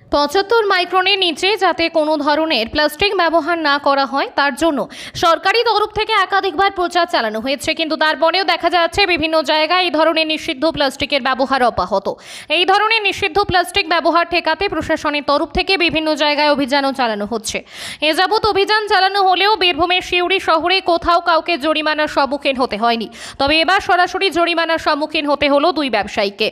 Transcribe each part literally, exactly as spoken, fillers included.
পঁচাত্তর মাইক্রনের নিচে যাতে কোনো ধরনের প্লাস্টিক ব্যবহার না করা হয় তার জন্য সরকারি তরফ থেকে একাধিকবার প্রচার চালানো হয়েছে, কিন্তু তারপরেও দেখা যাচ্ছে বিভিন্ন জায়গায় এই ধরনের নিষিদ্ধ প্লাস্টিকের ব্যবহার অব্যাহত। এই ধরনের নিষিদ্ধ প্লাস্টিক ব্যবহার ঠেকাতে প্রশাসনের তরফ থেকে বিভিন্ন জায়গায় অভিযানও চালানো হচ্ছে। এ যাবৎ অভিযান চালানো হলেও বীরভূমের সিউড়ি শহরে কোথাও কাউকে জরিমানার সম্মুখীন হতে হয়নি, তবে এবার সরাসরি জরিমানার সম্মুখীন হতে হলো দুই ব্যবসায়ীকে।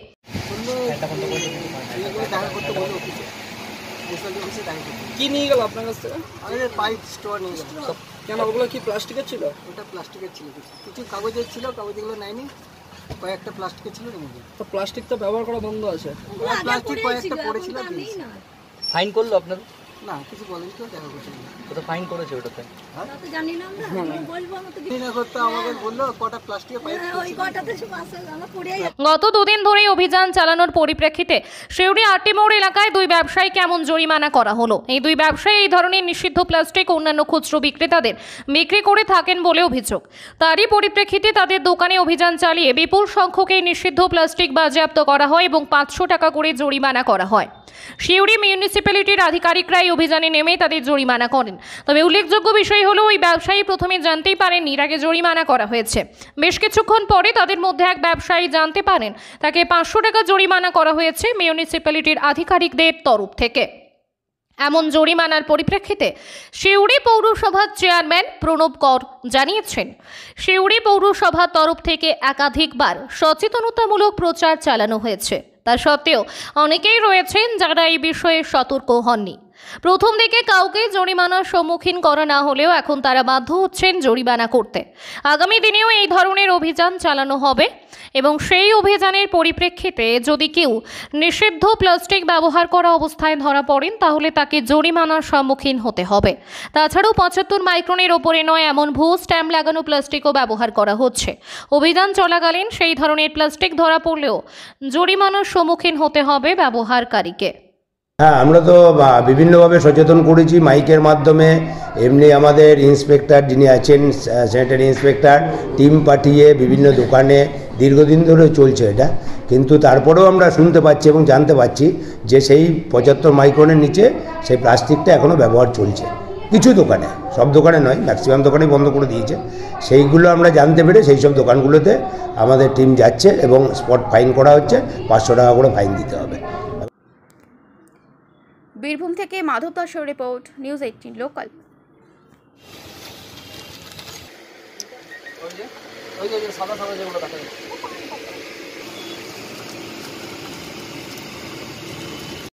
কি নিয়ে গেল আপনার কাছ থেকে? আমাদের পাইপ স্টোর নিয়ে গেল। কেন ওগুলো কি প্লাস্টিকের ছিল? ওটা প্লাস্টিকের ছিল, কিছু কাগজের ছিল, কাগজগুলো নেয়নি, কয়েকটা প্লাস্টিকের ছিল। তো প্লাস্টিক তো ব্যবহার করা বন্ধ আছে। প্লাস্টিক কয়েকটা পড়েছিল। ফাইন করলো আপনার? না, কিছু বলেনি তো, দেখা করছে না। কত ফাইন করেছে ওটাতে? তো জানি না আমরা, বলবো আমরা তো না করতে আমাকে বললো কটা প্লাস্টিকের পাইপ ওই কটাতে সব আসে আমরা পড়েই। গত দুদিন ধরেই অভিযান চালানোর পরিপ্রেক্ষিতে সিউড়ি আরটি মোড় এলাকায় দুই ব্যবসায়ীকে এমন জরিমানা করা হলো। এই দুই ব্যবসায়ী এই ধরনের নিষিদ্ধ প্লাস্টিক অন্যান্য খুচরো বিক্রেতাদের বিক্রি করে থাকেন বলে অভিযোগ। তারই পরিপ্রেক্ষিতে তাদের দোকানে অভিযান চালিয়ে বিপুল সংখ্যক এই নিষিদ্ধ প্লাস্টিক বাজেয়াপ্ত করা হয় এবং পাঁচশো টাকা করে জরিমানা করা হয়। সিউড়ি মিউনিসিপ্যালিটির আধিকারিকরা এই অভিযানে নেমে তাদের জরিমানা করেন। তবে উল্লেখযোগ্য বিষয় হলো ওই ব্যবসায়ী প্রথমে জানতেই পারেননি এর আগে জরিমানা করা হয়েছে। বেশ কিছুক্ষণ পরে তাদের মধ্যে এক ব্যবসায়ী জানতে পারেন তাকে পাঁচশো টাকা জরিমানা করা হয়েছে মিউনিসিপ্যালিটির আধিকারিকদের তরফ থেকে। এমন জরিমানার পরিপ্রেক্ষিতে সিউড়ি পৌরসভার চেয়ারম্যান প্রণব কর জানিয়েছেন, সিউড়ি পৌরসভার তরফ থেকে একাধিকবার সচেতনতামূলক প্রচার চালানো হয়েছে। তা সত্ত্বেও অনেকেই রয়েছেন যারা এই বিষয়ে সতর্ক হননি। প্রথম দিকে কাউকে জরিমানার সম্মুখীন করা না হলেও এখন তারা বাধ্য হচ্ছেন জরিমানা করতে। আগামী দিনেও এই ধরনের অভিযান চালানো হবে এবং সেই অভিযানের পরিপ্রেক্ষিতে যদি কেউ নিষিদ্ধ প্লাস্টিক ব্যবহার করা অবস্থায় ধরা পড়েন তাহলে তাকে জরিমানার সম্মুখীন হতে হবে। তাছাড়াও পঁচাত্তর মাইক্রনের ওপরে নয় এমন ভুয়ো স্ট্যাম্প লাগানো প্লাস্টিকও ব্যবহার করা হচ্ছে। অভিযান চলাকালীন সেই ধরনের প্লাস্টিক ধরা পড়লেও জরিমানার সম্মুখীন হতে হবে ব্যবহারকারীকে। হ্যাঁ, আমরা তো বিভিন্নভাবে সচেতন করেছি, মাইকের মাধ্যমে, এমনি আমাদের ইন্সপেক্টর যিনি আছেন স্যানিটারি ইন্সপেক্টর টিম পাঠিয়ে বিভিন্ন দোকানে দীর্ঘদিন ধরে চলছে এটা, কিন্তু তারপরেও আমরা শুনতে পাচ্ছি এবং জানতে পাচ্ছি যে সেই পঁচাত্তর মাইক্রনের নিচে সেই প্লাস্টিকটা এখনও ব্যবহার চলছে কিছু দোকানে, সব দোকানে নয়, ম্যাক্সিমাম দোকানেই বন্ধ করে দিয়েছে। সেইগুলো আমরা জানতে পেরে সেই সব দোকানগুলোতে আমাদের টিম যাচ্ছে এবং স্পট ফাইন করা হচ্ছে, পাঁচশো টাকা করে ফাইন দিতে হবে। বীরভূম থেকে মাধব দাসের রিপোর্ট, নিউজ এইটিন লোকাল। ওই যে ওই যে সাদা সাদা যেগুলো দেখা যাচ্ছে।